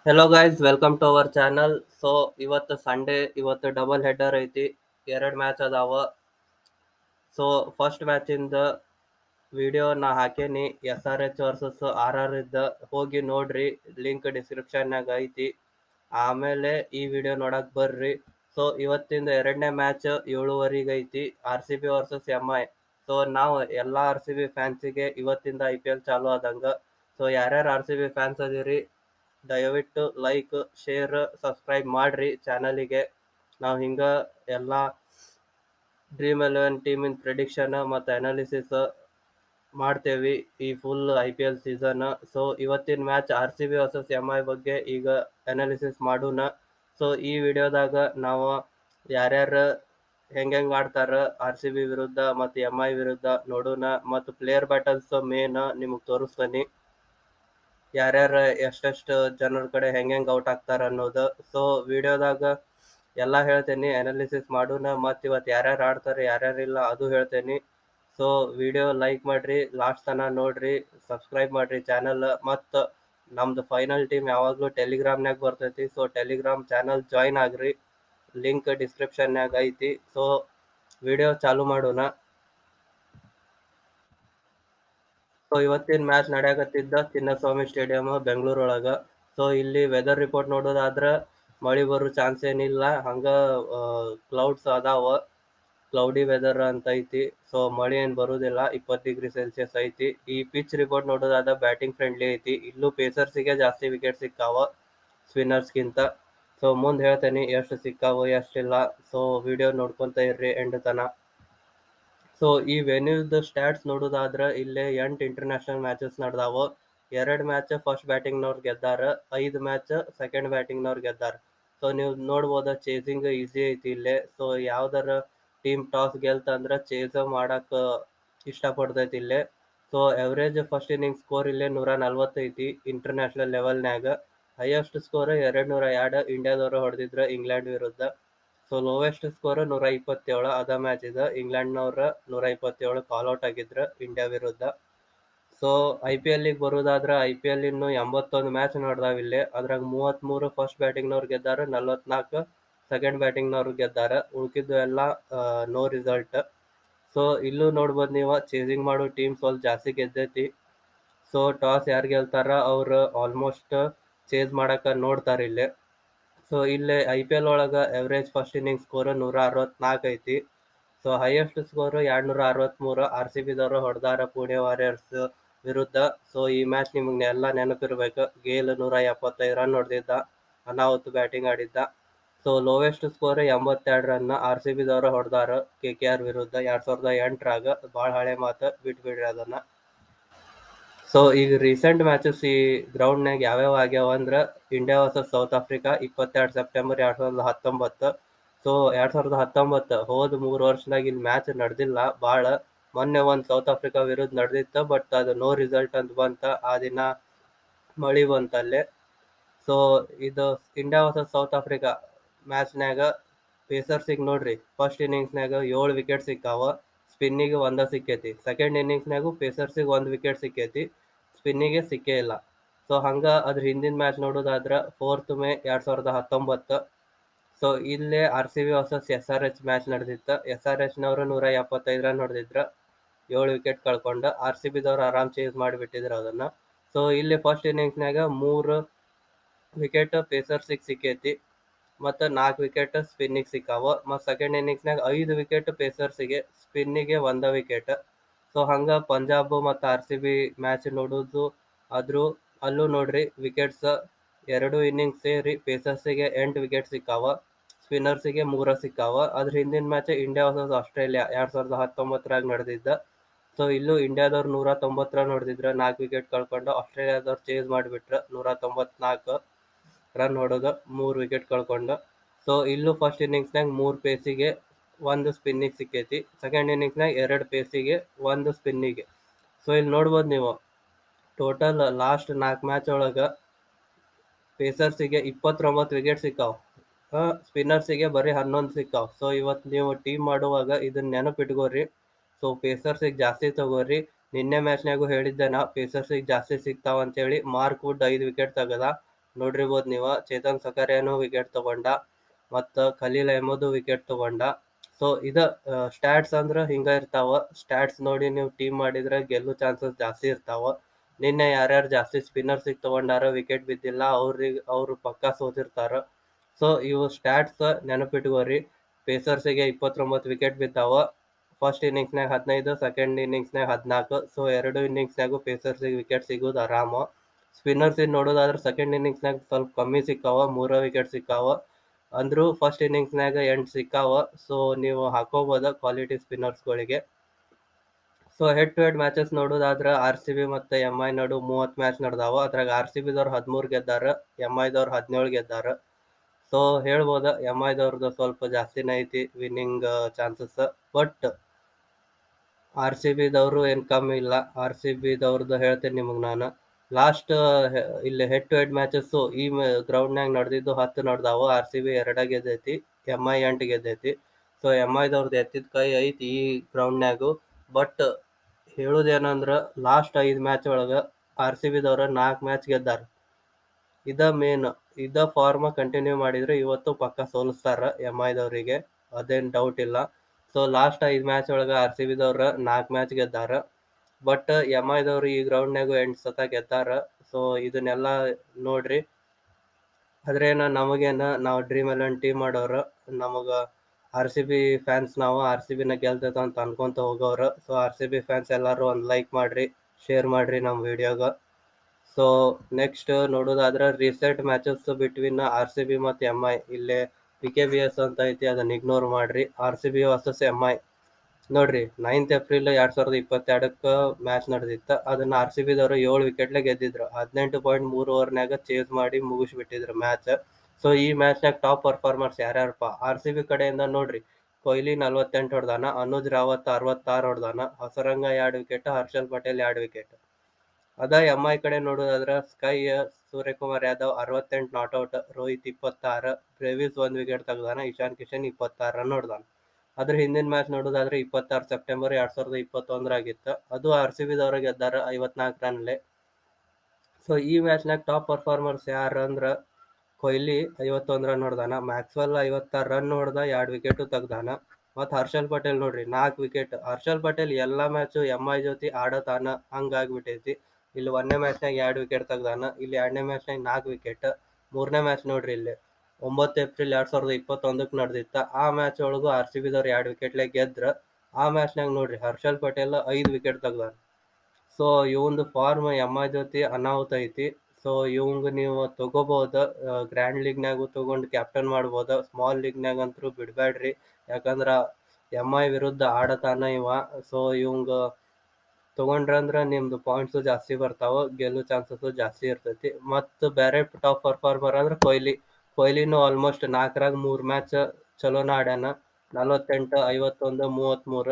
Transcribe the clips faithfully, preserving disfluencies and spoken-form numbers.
Hello guys, welcome to our channel. So ಇವತ್ತು Sunday, ಇವತ್ತು double header ಐತಿ. ಎರಡು ಮ್ಯಾಚ್ ಅದಾವ. ಸೊ ಫಸ್ಟ್ ಮ್ಯಾಚಿಂದ ವಿಡಿಯೋ ನಾ ಹಾಕೇನಿ, S R H versus R R ಇದ್ದ. ಹೋಗಿ ನೋಡ್ರಿ, ಲಿಂಕ್ ಡಿಸ್ಕ್ರಿಪ್ಷನ್ನಾಗ ಐತಿ. ಆಮೇಲೆ ಈ ವಿಡಿಯೋ ನೋಡಕ್ ಬರ್ರಿ. ಸೊ ಇವತ್ತಿಂದ ಎರಡನೇ ಮ್ಯಾಚ್ ಏಳುವರೆಗೆ ಐತಿ, R C B versus M I. So ನಾವು ಎಲ್ಲ ಆರ್ ಸಿ ಬಿ ಫ್ಯಾನ್ಸಿಗೆ ಇವತ್ತಿಂದ ಐ ಪಿ ಎಲ್ ಚಾಲು ಆದಂಗ. ಸೊ ಯಾರ್ಯಾರು ಆರ್ ಸಿ ಬಿ ಫ್ಯಾನ್ಸ್ ಅದಿರಿ, ದಯವಿಟ್ಟು ಲೈಕ್, ಶೇರ್, ಸಬ್ಸ್ಕ್ರೈಬ್ ಮಾಡ್ರಿ ಚಾನಲಿಗೆ. ನಾವು ಹಿಂಗ ಎಲ್ಲ ಡ್ರೀಮ್ ಎಲೆವೆನ್ ಟೀಮಿನ ಪ್ರಿಡಿಕ್ಷನ್ ಮತ್ತು ಅನಾಲಿಸಿಸ್ ಮಾಡ್ತೇವಿ ಈ full I P L season. So ಇವತ್ತಿನ match R C B versus M I ಬಗ್ಗೆ ಈಗ ಅನಾಲಿಸಿಸ್ ಮಾಡೋಣ. ಸೊ ಈ ವಿಡಿಯೋದಾಗ ನಾವು ಯಾರ್ಯಾರು ಹೆಂಗೆ ಹೆಂಗೆ ಆಡ್ತಾರ ಆರ್ ಸಿ ಬಿ ವಿರುದ್ಧ ಮತ್ತು ಎಮ್ ಐ ವಿರುದ್ಧ ನೋಡೋಣ. ಮತ್ತು ಪ್ಲೇಯರ್ ಬ್ಯಾಟಲ್ಸ್ ಮೇನ್ ನಿಮಗೆ ತೋರಿಸ್ತೀನಿ, ಯಾರ್ಯಾರು ಎಷ್ಟೆಷ್ಟು ಜನರ ಕಡೆ ಹೆಂಗೆ ಹೆಂಗೆ ಔಟ್ ಆಗ್ತಾರ ಅನ್ನೋದು. ಸೊ ವಿಡಿಯೋದಾಗ ಎಲ್ಲ ಹೇಳ್ತೇನೆ, ಅನಾಲಿಸಿಸ್ ಮಾಡೋಣ. ಮತ್ತು ಇವತ್ತು ಯಾರ್ಯಾರು ಆಡ್ತಾರೆ ಯಾರ್ಯಾರಿಲ್ಲ ಅದು ಹೇಳ್ತೇನೆ. ಸೊ ವಿಡಿಯೋ ಲೈಕ್ ಮಾಡಿರಿ, ಲಾಸ್ಟ್ ತನಕ ನೋಡ್ರಿ, ಸಬ್ಸ್ಕ್ರೈಬ್ ಮಾಡಿರಿ ಚಾನಲ್. ಮತ್ತು ನಮ್ದು ಫೈನಲ್ ಟೀಮ್ ಯಾವಾಗಲೂ ಟೆಲಿಗ್ರಾಮ್ನಾಗ ಬರ್ತೈತಿ. ಸೊ ಟೆಲಿಗ್ರಾಮ್ ಚಾನಲ್ ಜಾಯಿನ್ ಆಗ್ರಿ, ಲಿಂಕ್ ಡಿಸ್ಕ್ರಿಪ್ಷನ್ಯಾಗ ಐತಿ. ಸೊ ವಿಡಿಯೋ ಚಾಲು ಮಾಡೋಣ. ಸೊ ಇವತ್ತಿನ ಮ್ಯಾಚ್ ನಡೆಯಕತ್ತಿದ್ದ ಚಿನ್ನಸ್ವಾಮಿ ಸ್ಟೇಡಿಯಂ ಬೆಂಗಳೂರು ಒಳಗೆ. ಸೊ ಇಲ್ಲಿ ವೆದರ್ ರಿಪೋರ್ಟ್ ನೋಡೋದಾದ್ರೆ ಮಳೆ ಬರೋ ಚಾನ್ಸ್ ಏನಿಲ್ಲ, ಹಂಗೆ ಕ್ಲೌಡ್ಸ್ ಅದಾವ, ಕ್ಲೌಡಿ ವೆದರ್ ಅಂತ ಐತಿ. ಸೊ ಮಳೆ ಏನು ಬರೋದಿಲ್ಲ, ಇಪ್ಪತ್ತು ಡಿಗ್ರಿ ಸೆಲ್ಸಿಯಸ್ ಐತಿ. ಈ ಪಿಚ್ ರಿಪೋರ್ಟ್ ನೋಡೋದಾದ್ರೆ ಬ್ಯಾಟಿಂಗ್ ಫ್ರೆಂಡ್ಲಿ ಐತಿ. ಇಲ್ಲೂ ಪೇಸರ್ಸಿಗೆ ಜಾಸ್ತಿ ವಿಕೆಟ್ ಸಿಕ್ಕಾವ ಸ್ಪಿನ್ನರ್ಸ್ಗಿಂತ. ಸೊ ಮುಂದೆ ಹೇಳ್ತೇನೆ ಎಷ್ಟು ಸಿಕ್ಕಾವು ಎಷ್ಟಿಲ್ಲ. ಸೊ ವಿಡಿಯೋ ನೋಡ್ಕೊತ ಇರ್ರಿ ಎಂಡ್ ತನಕ. ಸೊ ಈ ವೆನ್ಯೂದ ಸ್ಟ್ಯಾಟ್ಸ್ ನೋಡೋದಾದ್ರೆ ಇಲ್ಲೇ ಎಂಟು ಇಂಟರ್ನ್ಯಾಷನಲ್ ಮ್ಯಾಚಸ್ ನಡೆದಾವ. ಎರಡು ಮ್ಯಾಚ್ ಫಸ್ಟ್ ಬ್ಯಾಟಿಂಗ್ನವ್ರು ಗೆದ್ದಾರ, ಐದು ಮ್ಯಾಚ್ ಸೆಕೆಂಡ್ ಬ್ಯಾಟಿಂಗ್ನವ್ರು ಗೆದ್ದಾರ. ಸೊ ನೀವು ನೋಡ್ಬೋದು, ಚೇಸಿಂಗ್ ಈಸಿ ಐತಿ ಇಲ್ಲೇ. ಸೊ ಯಾವ್ದಾರ ಟೀಮ್ ಟಾಸ್ ಗೆಲ್ತಂದ್ರೆ ಚೇಸ್ ಮಾಡಕ್ಕೆ ಇಷ್ಟಪಡ್ತೈತಿ ಇಲ್ಲೇ. So average first inning score ಇಲ್ಲೇ ನೂರ ನಲ್ವತ್ತೈತಿ ಇಂಟರ್ನ್ಯಾಷನಲ್ ಲೆವೆಲ್ನಾಗ. ಹೈಯೆಸ್ಟ್ ಸ್ಕೋರ್ ಎರಡು ನೂರ ಎರಡು ಇಂಡಿಯಾದವರು ಹೊಡೆದಿದ್ರು ಇಂಗ್ಲೆಂಡ್ ವಿರುದ್ಧ. ಸೊ ಲೋವೆಸ್ಟ್ ಸ್ಕೋರ್ ನೂರ ಇಪ್ಪತ್ತೇಳು, ಅದ ಮ್ಯಾಚ್ ಇದೆ. ಇಂಗ್ಲೆಂಡ್ನವ್ರ ನೂರ ಇಪ್ಪತ್ತೇಳು ಕಾಲ್ಔಟ್ ಆಗಿದ್ರು ಇಂಡಿಯಾ ವಿರುದ್ಧ. ಸೊ ಐ ಪಿ ಎಲ್ಲಿಗೆ ಬರೋದಾದ್ರೆ ಐ ಪಿ ಎಲ್ ಇನ್ನು ಎಂಬತ್ತೊಂದು ಮ್ಯಾಚ್ ನಡೆದಾವ ಇಲ್ಲೇ. ಅದ್ರಾಗ ಮೂವತ್ತ್ಮೂರು ಫಸ್ಟ್ ಬ್ಯಾಟಿಂಗ್ನವ್ರು ಗೆದ್ದಾರ, ನಲ್ವತ್ನಾಲ್ಕು ಸೆಕೆಂಡ್ ಬ್ಯಾಟಿಂಗ್ನವ್ರು ಗೆದ್ದಾರ. ಉಳ್ಕಿದ್ದು ಎಲ್ಲ ನೋ ರಿಸಲ್ಟ್. ಸೊ ಇಲ್ಲೂ ನೋಡ್ಬೋದು ನೀವು, ಚೇಸಿಂಗ್ ಮಾಡೋ ಟೀಮ್ ಸ್ವಲ್ಪ ಜಾಸ್ತಿ ಗೆದ್ದೈತಿ. ಸೊ ಟಾಸ್ ಯಾರು ಗೆಲ್ತಾರ ಅವ್ರು ಆಲ್ಮೋಸ್ಟ್ ಚೇಸ್ ಮಾಡಕ್ಕೆ ನೋಡ್ತಾರೆ ಇಲ್ಲೇ. ಸೊ ಇಲ್ಲೇ ಐ ಪಿ ಎಲ್ ಒಳಗೆ ಎವರೇಜ್ ಫಸ್ಟ್ ಇನ್ನಿಂಗ್ ಸ್ಕೋರ್ ನೂರ ಅರವತ್ನಾಲ್ಕು ಐತಿ. ಸೊ ಹೈಯೆಸ್ಟ್ ಸ್ಕೋರ್ ಎರಡು ನೂರ ಅರವತ್ತ್ಮೂರು ಆರ್ ಸಿ ಬಿದವರು ಹೊಡೆದಾರ ಪುಣೆ ವಾರಿಯರ್ಸ್ ವಿರುದ್ಧ. ಸೊ ಈ ಮ್ಯಾಚ್ ನಿಮಗೆ ಎಲ್ಲ ನೆನಪಿರ್ಬೇಕು. ಗೇಲ್ ನೂರ ಎಪ್ಪತ್ತೈದು ರನ್ ಹೊಡೆದಿದ್ದ, ಅನಾಹುತ್ ಬ್ಯಾಟಿಂಗ್ ಆಡಿದ್ದ. ಸೊ ಲೋವೆಸ್ಟ್ ಸ್ಕೋರ್ ಎಂಬತ್ತೆರಡು ರನ್ ಆರ್ ಸಿ ಬಿದವರು ಹೊಡೆದಾರ ಕೆ ಕೆ ಆರ್ ವಿರುದ್ಧ ಎರಡು ಸಾವಿರದ ಎಂಟರಾಗ. ಭಾಳ ಹಳೆ ಮಾತು, ಬಿಟ್ಬಿಡ್ರಿ ಅದನ್ನು. ಸೊ ಈಗ ರೀಸೆಂಟ್ ಮ್ಯಾಚಸ್ ಈ ಗ್ರೌಂಡ್ನಾಗ ಯಾವ್ಯಾವ ಆಗ್ಯಾವ ಅಂದ್ರೆ ಇಂಡಿಯಾ ವರ್ಸಸ್ ಸೌತ್ ಆಫ್ರಿಕಾ ಇಪ್ಪತ್ತೆರಡು ಸೆಪ್ಟೆಂಬರ್ ಎರಡು ಸಾವಿರದ ಹತ್ತೊಂಬತ್ತು. ಸೊ ಎರಡು ಸಾವಿರದ ಹತ್ತೊಂಬತ್ತು ಹೋದ ಮೂರು ವರ್ಷದಾಗ ಇಲ್ಲಿ ಮ್ಯಾಚ್ ನಡೆದಿಲ್ಲ ಭಾಳ. ಮೊನ್ನೆ ಒಂದು ಸೌತ್ ಆಫ್ರಿಕಾ ವಿರುದ್ಧ ನಡೆದಿತ್ತು, ಬಟ್ ಅದು ನೋ ರಿಸಲ್ಟ್ ಅಂತ ಬಂತ. ಆ ದಿನ ಮಳಿ ಬಂತಲ್ಲೇ. ಸೊ ಇದು ಇಂಡಿಯಾ ವರ್ಸಸ್ ಸೌತ್ ಆಫ್ರಿಕಾ ಮ್ಯಾಚ್ನಾಗ ಪೇಸರ್ಸಿಗೆ ನೋಡ್ರಿ, ಫಸ್ಟ್ ಇನ್ನಿಂಗ್ಸ್ನಾಗ ಏಳು ವಿಕೆಟ್ ಸಿಕ್ಕಾವ, ಸ್ಪಿನ್ನಿಗೆ ಒಂದ ಸಿಕ್ಕೈತಿ. ಸೆಕೆಂಡ್ ಇನ್ನಿಂಗ್ಸ್ನಾಗೂ ಪೇಸರ್ಸಿಗೆ ಒಂದು ವಿಕೆಟ್ ಸಿಕ್ಕೈತಿ, ಸ್ಪಿನ್ನಿಗೆ ಸಿಕ್ಕೇ ಇಲ್ಲ. ಸೊ ಹಂಗೆ ಅದ್ರ ಹಿಂದಿನ ಮ್ಯಾಚ್ ನೋಡೋದಾದ್ರೆ ಫೋರ್ತ್ ಮೇ ಎರಡು ಸಾವಿರದ ಹತ್ತೊಂಬತ್ತು. ಸೊ ಇಲ್ಲೇ R C B versus S R H match ನಡೆದಿತ್ತು. ಎಸ್ ಆರ್ ಎಚ್ನವರು ನೂರ ಎಪ್ಪತ್ತೈದು ರನ್ ಹೊಡೆದಿದ್ರು, ಏಳು ವಿಕೆಟ್ ಕಳ್ಕೊಂಡು. ಆರ್ ಸಿ ಬಿದವ್ರು ಆರಾಮ್ ಚೇಸ್ ಮಾಡಿಬಿಟ್ಟಿದ್ರು ಅದನ್ನು. ಸೊ ಇಲ್ಲಿ ಫಸ್ಟ್ ಇನ್ನಿಂಗ್ಸ್ನಾಗ ಮೂರು ವಿಕೆಟ್ ಪೇಸರ್ಸಿಗೆ ಸಿಕ್ಕೈತಿ ಮತ್ತು ನಾಲ್ಕು ವಿಕೆಟ್ ಸ್ಪಿನ್ನಿಗೆ ಸಿಕ್ಕಾವ. ಮತ್ತು ಸೆಕೆಂಡ್ ಇನ್ನಿಂಗ್ಸ್ನಾಗ ಐದು ವಿಕೆಟ್ ಪೇಸರ್ಸಿಗೆ, ಸ್ಪಿನ್ನಿಗೆ ಒಂದ ವಿಕೆಟ್. ಸೊ ಹಂಗೆ ಪಂಜಾಬ್ ಮತ್ತು ಆರ್ ಸಿ ಬಿ ಮ್ಯಾಚ್ ನೋಡೋದು ಆದರೂ ಅಲ್ಲೂ ನೋಡ್ರಿ, ವಿಕೆಟ್ಸ್ ಎರಡು ಇನ್ನಿಂಗ್ಸ್ ಸೇರಿ ಪೇಸರ್ಸಿಗೆ ಎಂಟು ವಿಕೆಟ್ ಸಿಕ್ಕಾವ, ಸ್ಪಿನ್ನರ್ಸಿಗೆ ಮೂರ ಸಿಕ್ಕಾವ. ಅದ್ರ ಹಿಂದಿನ ಮ್ಯಾಚ್ ಇಂಡಿಯಾ ವರ್ಸಸ್ ಆಸ್ಟ್ರೇಲಿಯಾ ಎರಡು ಸಾವಿರದ ಹತ್ತೊಂಬತ್ತರಾಗ ನಡೆದಿದ್ದ. ಸೊ ಇಲ್ಲೂ ಇಂಡಿಯಾದವ್ರು ನೂರ ತೊಂಬತ್ತು ರನ್ ಹೊಡೆದಿದ್ರು, ನಾಲ್ಕು ವಿಕೆಟ್ ಕಳ್ಕೊಂಡು. ಆಸ್ಟ್ರೇಲಿಯಾದವ್ರು ಚೇಸ್ ಮಾಡಿಬಿಟ್ರು, ನೂರ ತೊಂಬತ್ನಾಲ್ಕು ರನ್ ಹೊಡೆದು ಮೂರು ವಿಕೆಟ್ ಕಳ್ಕೊಂಡು. ಸೊ ಇಲ್ಲೂ ಫಸ್ಟ್ ಇನ್ನಿಂಗ್ಸ್ನಾಗ ಮೂರು ಪೇಸಿಗೆ ಒಂದು ಸ್ಪಿನ್ನಿಗೆ ಸಿಕ್ಕೈತಿ, ಸೆಕೆಂಡ್ ಇನ್ನಿಂಗ್ಸ್ನಾಗ ಎರಡು ಪೇಸಿಗೆ ಒಂದು ಸ್ಪಿನ್ನಿಗೆ. ಸೊ ಇಲ್ಲಿ ನೋಡ್ಬೋದು ನೀವು, ಟೋಟಲ್ ಲಾಸ್ಟ್ ನಾಲ್ಕು ಮ್ಯಾಚ್ ಒಳಗೆ ಪೇಸರ್ಸಿಗೆ ಇಪ್ಪತ್ತೊಂಬತ್ತು ವಿಕೆಟ್ ಸಿಕ್ಕಾವ, ಸ್ಪಿನ್ನರ್ಸಿಗೆ ಬರೀ ಹನ್ನೊಂದು ಸಿಕ್ಕಾವ. ಸೊ ಇವತ್ತು ನೀವು ಟೀಮ್ ಮಾಡುವಾಗ ಇದನ್ನ ನೆನಪಿಟ್ಕೋರಿ. ಸೊ ಪೇಸರ್ಸಿಗೆ ಜಾಸ್ತಿ ತಗೋರಿ. ನಿನ್ನೆ ಮ್ಯಾಚ್ನಾಗೂ ಹೇಳಿದ್ದೆ ನಾ, ಪೇಸರ್ಸಿಗೆ ಜಾಸ್ತಿ ಸಿಗ್ತಾವ ಅಂತೇಳಿ. ಮಾರ್ಕ್ ವುಡ್ ಐದು ವಿಕೆಟ್ ತೆಗದ, ನೋಡಿರ್ಬೋದು ನೀವು. ಚೇತನ್ ಸಕರಿಯಾನು ವಿಕೆಟ್ ತಗೊಂಡ, ಮತ್ತು ಖಲೀಲ್ ಅಹ್ಮದ್ ವಿಕೆಟ್ ತಗೊಂಡ. ಸೊ ಇದ ಸ್ಟ್ಯಾಟ್ಸ್ ಅಂದ್ರೆ ಹಿಂಗ ಇರ್ತಾವ. ಸ್ಟ್ಯಾಟ್ಸ್ ನೋಡಿ ನೀವು ಟೀಮ್ ಮಾಡಿದ್ರೆ ಗೆಲ್ಲೋ ಚಾನ್ಸಸ್ ಜಾಸ್ತಿ ಇರ್ತಾವ. ನಿನ್ನೆ ಯಾರ್ಯಾರು ಜಾಸ್ತಿ ಸ್ಪಿನ್ನರ್ಸಿಗೆ ತಗೊಂಡಾರ ವಿಕೆಟ್ ಬಿದ್ದಿಲ್ಲ, ಅವ್ರಿಗೆ ಅವ್ರು ಪಕ್ಕಾ ಸೋತಿರ್ತಾರ. ಸೊ ಇವು ಸ್ಟ್ಯಾಟ್ಸ್ ನೆನಪಿಟ್ಕೋರಿ. ಪೇಸರ್ಸಿಗೆ ಇಪ್ಪತ್ತೊಂಬತ್ತು ವಿಕೆಟ್ ಬಿದ್ದಾವ. ಫಸ್ಟ್ ಇನ್ನಿಂಗ್ಸ್ನಾಗ ಹದಿನೈದು, ಸೆಕೆಂಡ್ ಇನ್ನಿಂಗ್ಸ್ನಾಗ ಹದಿನಾಲ್ಕು. ಸೊ ಎರಡು ಇನ್ನಿಂಗ್ಸ್ನಾಗೂ ಪೇಸರ್ಸಿಗೆ ವಿಕೆಟ್ ಸಿಗೋದು ಆರಾಮ. ಸ್ಪಿನ್ನರ್ಸ್ ನೋಡೋದಾದ್ರೆ ಸೆಕೆಂಡ್ ಇನ್ನಿಂಗ್ಸ್ನಾಗ ಸ್ವಲ್ಪ ಕಮ್ಮಿ ಸಿಕ್ಕಾವ, ಮೂರ ವಿಕೆಟ್ ಸಿಕ್ಕಾವ. ಅಂದ್ರೂ ಫಸ್ಟ್ ಇನ್ನಿಂಗ್ಸ್ನಾಗ ಎಂಟು ಸಿಕ್ಕಾವ. ಸೊ ನೀವು ಹಾಕೋಬೋದ ಕ್ವಾಲಿಟಿ ಸ್ಪಿನ್ನರ್ಸ್ಗಳಿಗೆ. So head to head matches ನೋಡೋದಾದ್ರೆ ಆರ್ ಸಿ ಬಿ ಮತ್ತು ಎಮ್ ಐ ನಡು ಮೂವತ್ತು ಮ್ಯಾಚ್ ನಡೆದಾವ. ಅದ್ರಾಗ ಆರ್ ಸಿ ಬಿದವ್ರು ಹದಿಮೂರು ಗೆದ್ದಾರ, ಎಮ್ ಐದವ್ರು ಹದಿನೇಳು ಗೆದ್ದಾರ. ಸೊ ಹೇಳ್ಬೋದ ಎಮ್ ಐದವ್ರದ್ದು ಸ್ವಲ್ಪ ಜಾಸ್ತಿನೇ ಐತಿ winning chances. But R C ಬಿದವರು ಏನು ಕಮ್ಮಿ ಇಲ್ಲ. ಆರ್ ಸಿ ಬಿದವ್ರದ್ದು ಹೇಳ್ತೇನೆ ನಿಮಗೆ ನಾನು. ಲಾಸ್ಟ್ ಇಲ್ಲಿ ಹೆಡ್ ಟು ಹೆಡ್ ಮ್ಯಾಚಸ್ಸು ಈ ಗ್ರೌಂಡ್ನಾಗ ನಡೆದಿದ್ದು ಹತ್ತು ನಡೆದಾವ. ಆರ್ ಸಿ ಬಿ ಎರಡ ಗೆದ್ದೈತಿ, ಎಮ್ ಐ ಎಂಟು ಗೆದ್ದೈತಿ. ಸೊ ಎಮ್ ಐದವ್ರದ್ದು ಎತ್ತಿದ ಕೈ ಐತಿ ಈ ಗ್ರೌಂಡ್ನಾಗು. ಬಟ್ ಹೇಳೋದೇನಂದ್ರೆ ಲಾಸ್ಟ್ ಐದು ಮ್ಯಾಚ್ ಒಳಗೆ ಆರ್ ಸಿ ಬಿದವ್ರ ನಾಲ್ಕು ಮ್ಯಾಚ್ ಗೆದ್ದಾರ. ಇದ ಮೇನ್. ಇದ ಫಾರ್ಮ ಕಂಟಿನ್ಯೂ ಮಾಡಿದ್ರೆ ಇವತ್ತು ಪಕ್ಕ ಸೋಲಿಸ್ತಾರ ಎಮ್ ಐದವರಿಗೆ, ಅದೇನು ಡೌಟ್ ಇಲ್ಲ. ಸೊ ಲಾಸ್ಟ್ ಐದು ಮ್ಯಾಚ್ ಒಳಗೆ ಆರ್ ಸಿ ಬಿದವ್ರ ನಾಲ್ಕು ಮ್ಯಾಚ್ ಗೆದ್ದಾರ. ಬಟ್ ಎಮ್ ಐದವ್ರು ಈ ಗ್ರೌಂಡ್ನಾಗು ಎಂಟು ಸತ ಗೆದ್ದಾರ. ಸೊ ಇದನ್ನೆಲ್ಲ ನೋಡ್ರಿ. ಅದ್ರೇನ ನಮಗೇನ, ನಾವು ಡ್ರೀಮ್ ಎಲೆವೆನ್ ಟೀಮ್ ಮಾಡೋರು, ನಮಗೆ ಆರ್ ಸಿ ಬಿ ಫ್ಯಾನ್ಸ್, ನಾವು ಆರ್ ಸಿ ಬಿನ ಗೆಲ್ತೈತೆ ಅಂತ ಅನ್ಕೊಂತ ಹೋಗೋರು. So R C B fans ಎಲ್ಲರೂ ಒಂದು ಲೈಕ್ ಮಾಡ್ರಿ, ಶೇರ್ ಮಾಡ್ರಿ ನಮ್ಮ ವಿಡಿಯೋಗ. ಸೊ ನೆಕ್ಸ್ಟ್ ನೋಡೋದಾದ್ರೆ recent matches between R C B ಮತ್ತು ಎಮ್ ಐ. ಇಲ್ಲೇ ಪಿ ಕೆ ಬಿ ಎಸ್ ಅಂತ ಐತಿ, ಅದನ್ನ ಇಗ್ನೋರ್ ಮಾಡ್ರಿ. R C B versus M I ನೋಡ್ರಿ. ನೈನ್ತ್ ಏಪ್ರಿಲ್ ಎರಡ್ ಸಾವಿರದ ಇಪ್ಪತ್ತೆರಡಕ್ಕೆ ಮ್ಯಾಚ್ ನಡೆದಿತ್ತು. ಅದನ್ನ ಆರ್ ಸಿ ಬಿದವರು ಏಳು ವಿಕೆಟ್ಲೆ ಗೆದ್ದಿದ್ರು. ಹದಿನೆಂಟು ಪಾಯಿಂಟ್ ಮೂರು ಓವರ್ನಾಗ ಚೇಸ್ ಮಾಡಿ ಮುಗಿಸ್ಬಿಟ್ಟಿದ್ರು ಮ್ಯಾಚ್. ಸೊ ಈ ಮ್ಯಾಚ್ನಾಗ ಟಾಪ್ ಪರ್ಫಾರ್ಮರ್ಸ್ ಯಾರ್ಯಾರಪ್ಪ ಆರ್ ಸಿ ಬಿ ಕಡೆಯಿಂದ ನೋಡ್ರಿ. ಕೊಹ್ಲಿ ನಲ್ವತ್ತೆಂಟು ಹೊಡೆದಾನ, ಅನುಜ್ ರಾವತ್ ಅರವತ್ತಾರು ಹೊಡೆದಾನ, ಹೊಸರಂಗ ಎರಡು ವಿಕೆಟ್, ಹರ್ಷಲ್ ಪಟೇಲ್ ಎರಡು ವಿಕೆಟ್. ಅದ ಎಮ್ ಐ ಕಡೆ ನೋಡೋದಾದ್ರೆ ಸ್ಕೈ ಸೂರ್ಯಕುಮಾರ್ ಯಾದವ್ ಅರವತ್ತೆಂಟು ನಾಟ್ಔಟ್, ರೋಹಿತ್ ಇಪ್ಪತ್ತಾರು, ಬ್ರೇವಿಸ್ ಒಂದು ವಿಕೆಟ್ ತೆಗ್ದಾನ, ಇಶಾನ್ ಕಿಶನ್ ಇಪ್ಪತ್ತಾರು ರನ್ ಹೊಡೆದಾನ. ಅದ್ರ ಹಿಂದಿನ ಮ್ಯಾಚ್ ನೋಡೋದಾದ್ರೆ ಇಪ್ಪತ್ತಾರು ಸೆಪ್ಟೆಂಬರ್ ಎರಡ್ ಸಾವಿರದ ಇಪ್ಪತ್ತೊಂದರಾಗಿತ್ತು. ಅದು ಆರ್ ಸಿ ಬಿದವ್ರ ಗೆದ್ದಾರ ಐವತ್ನಾಲ್ಕು ರನ್ಲೆ. ಸೊ ಈ ಮ್ಯಾಚ್ನಾಗ ಟಾಪ್ ಪರ್ಫಾರ್ಮರ್ಸ್ ಯಾರು ಅಂದ್ರೆ ಕೊಹ್ಲಿ ಐವತ್ತೊಂದು ರನ್ ಹೊಡೆದಾನ, ಮ್ಯಾಕ್ಸ್ವೆಲ್ ಐವತ್ತಾರು ರನ್ ಹೊಡೆದ, ಎರಡು ವಿಕೆಟು ತೆಗ್ದಾನ. ಮತ್ತು ಹರ್ಷಲ್ ಪಟೇಲ್ ನೋಡ್ರಿ ನಾಲ್ಕು ವಿಕೆಟ್. ಹರ್ಷಲ್ ಪಟೇಲ್ ಎಲ್ಲ ಮ್ಯಾಚು ಎಮ್ ಐ ಜೊತೆ ಆಡತಾನ, ಹಂಗಾಗ್ಬಿಟ್ಟೈತಿ. ಇಲ್ಲಿ ಒಂದನೇ ಮ್ಯಾಚ್ನಾಗ ಎರಡು ವಿಕೆಟ್ ತೆಗ್ದಾನ, ಇಲ್ಲಿ ಎರಡನೇ ಮ್ಯಾಚ್ನಾಗ ನಾಲ್ಕು ವಿಕೆಟ್. ಮೂರನೇ ಮ್ಯಾಚ್ ನೋಡ್ರಿ ಇಲ್ಲಿ ಒಂಬತ್ತು ಏಪ್ರಿಲ್ ಎರಡ್ ಸಾವಿರದ ಇಪ್ಪತ್ತೊಂದಕ್ಕೆ ನಡೆದಿತ್ತ. ಆ ಮ್ಯಾಚ್ ಒಳಗೂ ಆರ್ ಸಿ ಬಿದವ್ರು ಎರಡು ವಿಕೆಟ್ಲೆ ಗೆದ್ರ. ಆ ಮ್ಯಾಚ್ನಾಗ ನೋಡ್ರಿ ಹರ್ಷಲ್ ಪಟೇಲ್ ಐದು ವಿಕೆಟ್ ತೆಗ್ದಾನ. ಸೊ ಇವಂದು ಫಾರ್ಮ್ ಎಮ್ ಐ ಜೊತೆ ಅನಾಹುತ ಐತಿ. ಸೊ ಇವಂಗ ನೀವು ತಗೋಬಹುದು, ಗ್ರ್ಯಾಂಡ್ ಲೀಗ್ನಾಗು ತಗೊಂಡು ಕ್ಯಾಪ್ಟನ್ ಮಾಡ್ಬೋದು. ಸ್ಮಾಲ್ ಲೀಗ್ನಾಗ ಅಂತೂ ಬಿಡಬೇಡ್ರಿ, ಯಾಕಂದ್ರೆ ಎಮ್ ಐ ವಿರುದ್ಧ ಆಡತಾನ ಇವ. ಸೊ ಇವಂಗ ತಗೊಂಡ್ರಂದ್ರೆ ನಿಮ್ದು ಪಾಯಿಂಟ್ಸು ಜಾಸ್ತಿ ಬರ್ತಾವ, ಗೆಲ್ಲೋ ಚಾನ್ಸಸ್ಸು ಜಾಸ್ತಿ ಇರ್ತೈತಿ. ಮತ್ತು ಬೇರೆ ಟಾಪ್ ಪರ್ಫಾರ್ಮರ್ ಅಂದ್ರೆ ಕೊಹ್ಲಿ. ಕೊಹ್ಲಿನೂ ಆಲ್ಮೋಸ್ಟ್ ನಾಲ್ಕರಾಗ ಮೂರು ಮ್ಯಾಚ್ ಚಲೋನ ಆಡ್ಯಾನ, ನಲವತ್ತೆಂಟು, ಐವತ್ತೊಂದು, ಮೂವತ್ತ್ಮೂರು.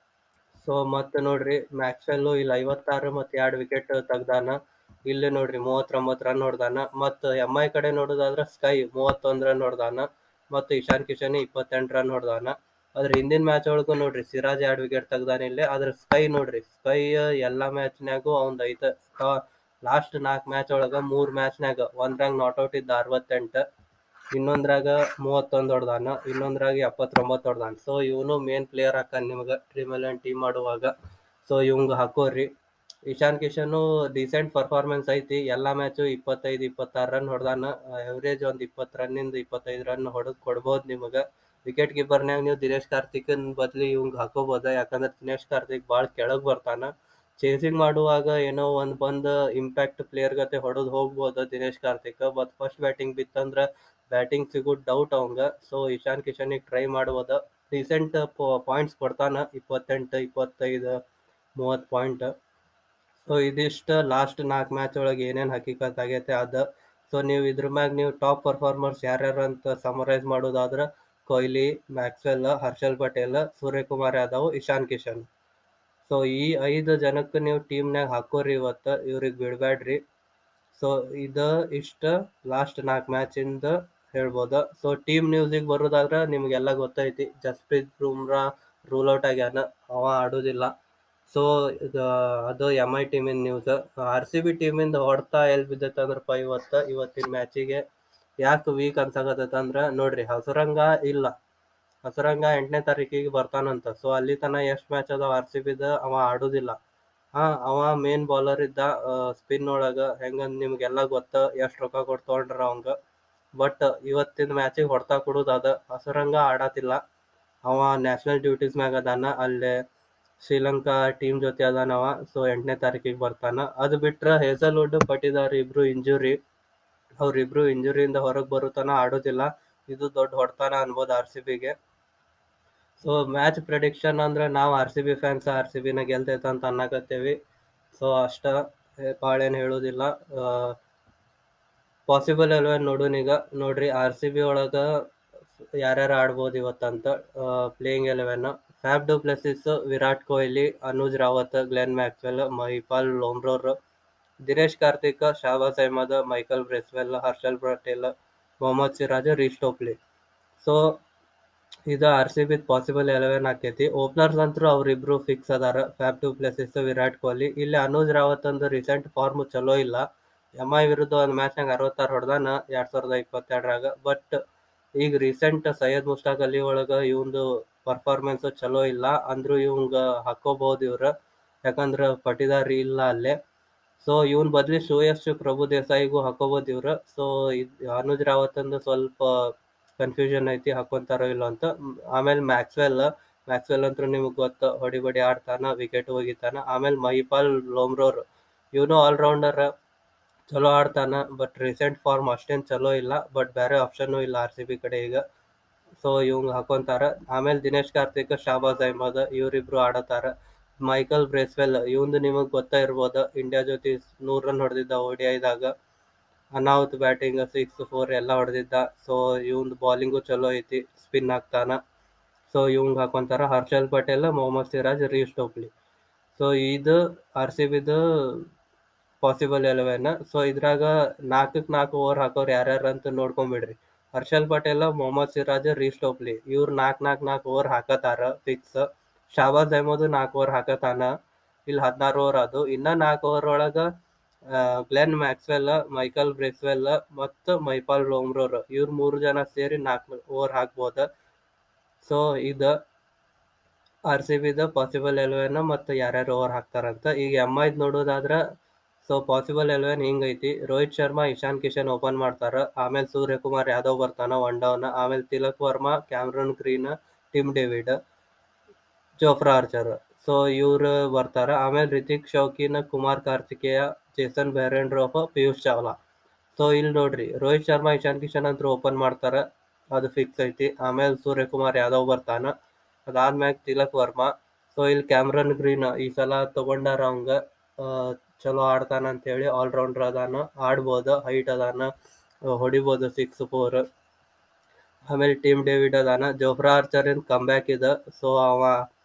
ಸೊ ಮತ್ತು ನೋಡ್ರಿ ಮ್ಯಾಕ್ಸ್ವೆಲ್ಲು ಇಲ್ಲಿ ಐವತ್ತಾರು ಮತ್ತು ಎರಡು ವಿಕೆಟ್ ತೆಗ್ದಾನ. ಇಲ್ಲಿ ನೋಡ್ರಿ ಮೂವತ್ತೊಂಬತ್ತು ರನ್ ಹೊಡೆದಾನ. ಮತ್ತು ಎಮ್ ಐ ಕಡೆ ನೋಡೋದಾದ್ರೆ ಸ್ಕೈ ಮೂವತ್ತೊಂದು ರನ್ ಹೊಡೆದಾನ, ಮತ್ತು ಇಶಾನ್ ಕಿಶನ್ ಇಪ್ಪತ್ತೆಂಟು ರನ್ ಹೊಡೆದಾನ. ಅದ್ರ ಹಿಂದಿನ ಮ್ಯಾಚ್ ಒಳಗೂ ನೋಡ್ರಿ ಸಿರಾಜ್ ಎರಡು ವಿಕೆಟ್ ತೆಗ್ದಾನ ಇಲ್ಲಿ. ಆದ್ರೆ ಸ್ಕೈ ನೋಡ್ರಿ, ಸ್ಕೈ ಎಲ್ಲ ಮ್ಯಾಚ್ನಾಗೂ ಅವ್ನು ಐತೆ. ಲಾಸ್ಟ್ ನಾಲ್ಕು ಮ್ಯಾಚ್ ಒಳಗೆ ಮೂರು ಮ್ಯಾಚ್ನಾಗ ಒಂದ್ರಾಗ ನಾಟ್ಔಟ್ ಇದ್ದ ಅರವತ್ತೆಂಟು, ಇನ್ನೊಂದ್ರಾಗ ಮೂವತ್ತೊಂದು ಹೊಡೆದಾನ, ಇನ್ನೊಂದ್ರಾಗ ಎಪ್ಪತ್ತೊಂಬತ್ತು ಹೊಡೆದಾನ. ಸೊ ಇವನು ಮೇನ್ ಪ್ಲೇಯರ್ ಹಾಕಾನ ನಿಮ್ಗೆ ಡ್ರೀಮ್ ಎಲೆವೆನ್ ಟೀಮ್ ಮಾಡುವಾಗ. ಸೊ ಇವಂಗ ಹಾಕೋರಿ. ಇಶಾನ್ ಕಿಶನು ಡಿಸೆಂಟ್ ಪರ್ಫಾರ್ಮೆನ್ಸ್ ಐತಿ. ಎಲ್ಲ ಮ್ಯಾಚು ಇಪ್ಪತ್ತೈದು ಇಪ್ಪತ್ತಾರು ರನ್ ಹೊಡೆದಾನ. ಎವರೇಜ್ ಒಂದು ಇಪ್ಪತ್ತು ರನ್ನಿಂದ ಇಪ್ಪತ್ತೈದು ರನ್ ಹೊಡೆದು ಕೊಡ್ಬೋದು ನಿಮಗೆ. ವಿಕೆಟ್ ಕೀಪರ್ನಾಗ ನೀವು ದಿನೇಶ್ ಕಾರ್ತಿಕ್ನ ಬದಲಿ ಇವಂಗ ಹಾಕೋಬೋದ, ಯಾಕಂದ್ರೆ ದಿನೇಶ್ ಕಾರ್ತಿಕ್ ಭಾಳ ಕೆಳಗೆ ಬರ್ತಾನ. ಚೇಸಿಂಗ್ ಮಾಡುವಾಗ ಏನೋ ಒಂದು ಬಂದು ಇಂಪ್ಯಾಕ್ಟ್ ಪ್ಲೇಯರ್ ಗತೆ ಹೊಡೆದು ಹೋಗ್ಬೋದು Dinesh Karthik. But first batting ಬಿತ್ತಂದ್ರೆ ಬ್ಯಾಟಿಂಗ್ ಸಿಗೋದು ಡೌಟ್ ಅವಂಗ. ಸೊ ಇಶಾನ್ ಕಿಶನಿಗೆ ಟ್ರೈ ಮಾಡ್ಬೋದ. ರೀಸೆಂಟ್ ಪಾಯಿಂಟ್ಸ್ ಕೊಡ್ತಾನ, ಇಪ್ಪತ್ತೆಂಟು, ಇಪ್ಪತ್ತೈದು, ಮೂವತ್ತು ಪಾಯಿಂಟ್. ಸೊ ಇದಿಷ್ಟು ಲಾಸ್ಟ್ ನಾಲ್ಕು ಮ್ಯಾಚ್ ಒಳಗೆ ಏನೇನು ಹಕೀಕತ್ ಆಗೈತೆ ಅದು. ಸೊ ನೀವು ಇದ್ರ ಮ್ಯಾಗ ನೀವು ಟಾಪ್ ಪರ್ಫಾರ್ಮರ್ಸ್ ಯಾರ್ಯಾರು ಅಂತ ಸಮರೈಸ್ ಮಾಡೋದಾದ್ರೆ ಕೊಹ್ಲಿ, ಮ್ಯಾಕ್ಸ್ವೆಲ್, ಹರ್ಷಲ್ ಪಟೇಲ್, ಸೂರ್ಯಕುಮಾರ್ ಯಾದವ್, ಇಶಾನ್ ಕಿಶನ್. ಸೊ ಈ ಐದು ಜನಕ್ಕೆ ನೀವು ಟೀಮ್ನಾಗ ಹಾಕೋರಿ ಇವತ್ತು, ಇವ್ರಿಗೆ ಬಿಡಬೇಡ್ರಿ. ಸೊ ಇದು ಇಷ್ಟ ಲಾಸ್ಟ್ ನಾಲ್ಕು ಮ್ಯಾಚಿಂದ ಹೇಳ್ಬೋದು. ಸೊ ಟೀಮ್ ನ್ಯೂಸಿಗೆ ಬರೋದಾದ್ರೆ ನಿಮಗೆಲ್ಲ ಗೊತ್ತೈತಿ, ಜಸ್ಪ್ರೀತ್ ಬುಮ್ರಾ ರೂಲ್ ಔಟ್ ಆಗ್ಯಾನ, ಅವ ಆಡೋದಿಲ್ಲ. ಸೊ ಅದು ಎಮ್ ಐ ಟೀಮಿನ ನ್ಯೂಸ್. ಆರ್ ಸಿ ಬಿ ಟೀಮಿಂದ ಹೊಡ್ತಾ ಎಲ್ಲಿ ಬಿದ್ದೈತೆ ಅಂದ್ರಪ್ಪ ಇವತ್ತು ಇವತ್ತಿನ ಮ್ಯಾಚಿಗೆ ಯಾಕೆ ವೀಕ್ ಅನ್ಸಾಕತ್ತೈತೆ ಅಂದ್ರೆ ನೋಡ್ರಿ, ಹಸುರಂಗ ಇಲ್ಲ. ಹಸುರಂಗ ಎಂಟನೇ ತಾರೀಕಿಗೆ ಬರ್ತಾನಂತ. ಸೊ ಅಲ್ಲಿ ತನ ಎಷ್ಟು ಮ್ಯಾಚ್ ಅದಾವ ಆರ್ ಸಿ ಬಿದ, ಅವ ಆಡುದಿಲ್ಲ. ಹಾ, ಅವ ಮೇನ್ ಬೌಲರ್ ಇದ್ದ ಸ್ಪಿನ್ ಒಳಗ. ಹೆಂಗಂದ್ ನಿಮ್ಗೆಲ್ಲ ಗೊತ್ತ, ಎಷ್ಟು ರೊಕ್ಕ ಕೊಟ್ಟು ತೊಗೊಂಡ್ರ ಅವಂಗ. ಬಟ್ ಇವತ್ತಿನ ಮ್ಯಾಚಿಗೆ ಹೊಡ್ತಾ ಕೊಡುದು ಅದ. ಹಸುರಂಗ ಆಡತಿಲ್ಲ, ಅವ ನ್ಯಾಷನಲ್ ಡ್ಯೂಟೀಸ್ ಮ್ಯಾಗ ಅದಾನ. ಅಲ್ಲೇ ಶ್ರೀಲಂಕಾ ಟೀಮ್ ಜೊತೆ ಅದಾನವ. ಸೊ ಎಂಟನೇ ತಾರೀಕಿಗೆ ಬರ್ತಾನ. ಅದು ಬಿಟ್ರ ಹೇಸಲ್ವುಡ್ ಪಟ್ಟಿದಾರ್ ಇಬ್ರು ಇಂಜುರಿ. ಅವ್ರಿಬ್ರು ಇಂಜುರಿಯಿಂದ ಹೊರಗೆ ಬರುತ್ತಾನ, ಆಡೋದಿಲ್ಲ. ಇದು ದೊಡ್ಡ ಹೊಡ್ತಾನ ಅನ್ಬೋದು ಆರ್ ಸಿ ಬಿಗೆ. ಸೊ ಮ್ಯಾಚ್ ಪ್ರೆಡಿಕ್ಷನ್ ಅಂದ್ರೆ ನಾವು R C B fans R C ಬಿನ ಗೆಲ್ತೈತ ಅಂತ ಅನ್ನಕತ್ತೇವಿ. ಸೊ ಅಷ್ಟ, ಭಾಳ ಏನು ಹೇಳೋದಿಲ್ಲ. ಪಾಸಿಬಲ್ ಎಲೆವೆನ್ ನೋಡೋಣ ಈಗ. ನೋಡ್ರಿ, ಆರ್ ಸಿ ಬಿ ಒಳಗ ಯಾರ್ಯಾರು ಆಡ್ಬೋದು ಇವತ್ತಂತ. Playing eleven: Faf du Plessis, Virat Kohli, Anuj Rawat, Glenn Maxwell, Mahipal Lomror, Dinesh Karthik, Shahbaz Ahmed, Michael Bracewell, Harshal Patel, Mohammed Siraj, Reece Topley. So ಇದು R C B possible eleven ಆಕೈತಿ. ಓಪನರ್ಸ್ ಅಂತೂ ಅವ್ರಿಬ್ರು ಫಿಕ್ಸ್ ಅದಾರ, Faf du Plessis, Virat Kohli. ಇಲ್ಲಿ ಅನುಜ್ ರಾವತ್ ಒಂದು ರೀಸೆಂಟ್ ಫಾರ್ಮ್ ಚಲೋ ಇಲ್ಲ. ಎಮ್ ಐ ವಿರುದ್ಧ ಒಂದು ಮ್ಯಾಚ್ನಾಗ ಅರವತ್ತಾರು ಹೊಡೆದಾನ ಎರಡ್ ಸಾವಿರದ ಇಪ್ಪತ್ತೆರಡರಾಗ. ಬಟ್ ಈಗ ರೀಸೆಂಟ್ ಸೈಯದ್ ಮುಷ್ತಾಕ್ ಅಲಿ ಒಳಗ ಇವಂದು ಪರ್ಫಾರ್ಮೆನ್ಸ್ ಚಲೋ ಇಲ್ಲ. ಅಂದ್ರೂ ಇವಂಗ ಹಾಕೋಬಹುದು ಇವ್ರ, ಯಾಕಂದ್ರ ಪಟಿದಾರಿ ಇಲ್ಲ ಅಲ್ಲೇ. ಸೊ ಇವನ್ ಬದ್ಲಿ ಶ್ರೇಯಸ್ ಪ್ರಭು ದೇಸಾಯಿಗೂ ಹಾಕೋಬಹುದು ಇವ್ರ. ಸೊ ಅನುಜ್ ರಾವತ್ ಅಂದು ಸ್ವಲ್ಪ ಕನ್ಫ್ಯೂಷನ್ ಐತಿ, ಹಾಕೊಂತಾರೋ ಇಲ್ಲ ಅಂತ. ಆಮೇಲೆ ಮ್ಯಾಕ್ಸ್ವೆಲ್ ಮ್ಯಾಕ್ಸ್ವೆಲ್ ಅಂತೂ ನಿಮ್ಗೆ ಗೊತ್ತ, ಹೊಡಿ ಬಡಿ ಆಡ್ತಾನ, ವಿಕೆಟ್ ಹೋಗಿತಾನ. ಆಮೇಲೆ ಮಹಿಪಾಲ್ ಲೋಮ್ರೋರ್, ಇವನು ಆಲ್ರೌಂಡರ್, ಚಲೋ ಆಡ್ತಾನ. ಬಟ್ ರೀಸೆಂಟ್ ಫಾರ್ಮ್ ಅಷ್ಟೇನು ಚಲೋ ಇಲ್ಲ. ಬಟ್ ಬೇರೆ ಆಪ್ಷನ್ ಇಲ್ಲ ಆರ್ ಸಿ ಬಿ ಕಡೆ ಈಗ. ಸೊ ಇವಂಗ ಹಾಕೊಂತಾರ. ಆಮೇಲೆ ದಿನೇಶ್ ಕಾರ್ತಿಕ್, ಶಹಬಾಜ್ ಅಹ್ಮದ್, ಇವರಿಬ್ರು ಆಡತಾರ. ಮೈಕಲ್ ಬ್ರೆಸ್ವೆಲ್, ಇವಂದು ನಿಮಗ್ ಗೊತ್ತಾ ಇರ್ಬೋದು, ಇಂಡಿಯಾ ಜೊತೆ ನೂರ್ ರನ್ ಹೊಡೆದಿದ್ದ ಓ ಡಿ ಐದಾಗ. ಅನಾಹುತ್ ಬ್ಯಾಟಿಂಗ್ ಸಿಕ್ಸ್ ಫೋರ್ ಎಲ್ಲ ಹೊಡೆದಿದ್ದ. ಸೊ ಇವಂದು ಬಾಲಿಂಗು ಚಲೋ ಐತಿ, ಸ್ಪಿನ್ ಹಾಕ್ತಾನ. ಸೊ ಇವಂಗ ಹಾಕೊಂತಾರ. Harshal Patel, Mohammed Siraj, Reece Topley. So ಇದು ಆರ್ ಸಿ ಬಿದು ಪಾಸಿಬಲ್ ಎಲೆವೆನ್. ಸೊ ಇದ್ರಾಗ ನಾಲ್ಕಕ್ಕೆ ನಾಲ್ಕು ಓವರ್ ಹಾಕೋರು ಯಾರ್ಯಾರು ಅಂತ ನೋಡ್ಕೊಂಡ್ಬಿಡ್ರಿ. ಹರ್ಷಲ್ ಪಟೇಲ್, ಮೊಹಮ್ಮದ್ ಸಿರಾಜ್, ರೀಶ್ ಟೋಪ್ಲಿ ಇವ್ರು ನಾಲ್ಕು ನಾಲ್ಕು ನಾಲ್ಕು ಓವರ್ ಹಾಕತಾರ ಫಿಕ್ಸ್. ಶಹಬಾಜ್ ಅಹ್ಮದ್ ನಾಲ್ಕು ಓವರ್ ಹಾಕತಾನ. ಇಲ್ಲಿ ಹದಿನಾರು ಓವರ್ ಅದು. ಇನ್ನ ನಾಲ್ಕು ಓವರ್ ಒಳಗ ಗ್ಲೆನ್ ಮ್ಯಾಕ್ಸ್ವೆಲ್, ಮೈಕಲ್ ಬ್ರೆಸ್ವೆಲ್ ಮತ್ತು ಮೈಪಾಲ್ ಲೋಮ್ರೋರ್ ಇವ್ರು ಮೂರು ಜನ ಸೇರಿ ನಾಲ್ಕು ಓವರ್ ಹಾಕ್ಬೋದ. ಸೊ ಇದು ಆರ್ ಸಿ ಬಿದ ಪಾಸಿಬಲ್ ಎಲೆವೆನ್ ಮತ್ತು ಯಾರ್ಯಾರು ಓವರ್ ಹಾಕ್ತಾರಂತ. ಈಗ ಎಮ್ ಐದ್ ನೋಡೋದಾದ್ರ, ಸೊ ಪಾಸಿಬಲ್ ಎಲೆವೆನ್ ಹಿಂಗೈತಿ: ರೋಹಿತ್ ಶರ್ಮಾ, ಇಶಾನ್ ಕಿಶನ್ ಓಪನ್ ಮಾಡ್ತಾರ. ಆಮೇಲೆ ಸೂರ್ಯಕುಮಾರ್ ಯಾದವ್ ಬರ್ತಾನ ಒನ್ ಡೌನ್. ಆಮೇಲೆ Tilak Varma, Cameron Green, Tim David, Jofra Archer. So ಇವ್ರು ಬರ್ತಾರ. ಆಮೇಲೆ Hrithik Shokeen, Kumar Kartikeya, Jason Behrendorff, Piyush Chawla. So ಇಲ್ಲಿ ನೋಡ್ರಿ, ರೋಹಿತ್ ಶರ್ಮಾ, ಇಶಾನ್ ಕಿಶನ್ ಅಂತೂ ಓಪನ್ ಮಾಡ್ತಾರ, ಅದು ಫಿಕ್ಸ್ ಐತಿ. ಆಮೇಲೆ ಸೂರ್ಯಕುಮಾರ್ ಯಾದವ್ ಬರ್ತಾನ. ಅದಾದ್ಮ್ಯಾಗ ತಿಲಕ್ ವರ್ಮಾ. ಸೊ ಇಲ್ಲಿ ಕ್ಯಾಮ್ರನ್ ಗ್ರೀನ್ ಈ ಸಲ ತಗೊಂಡಾರ ಅವಂಗ, ಚಲೋ ಆಡ್ತಾನ ಅಂತ ಹೇಳಿ. ಆಲ್ರೌಂಡರ್ ಅದಾನ, ಆಡ್ಬೋದು, ಹೈಟ್ ಅದಾನ, ಹೊಡಿಬೋದು ಸಿಕ್ಸ್ ಫೋರ್. ಆಮೇಲೆ ಟೀಮ್ ಡೇವಿಡ್ ಅದಾನ. Jofra Archer in come back ಇದೆ. ಸೊ ಅವ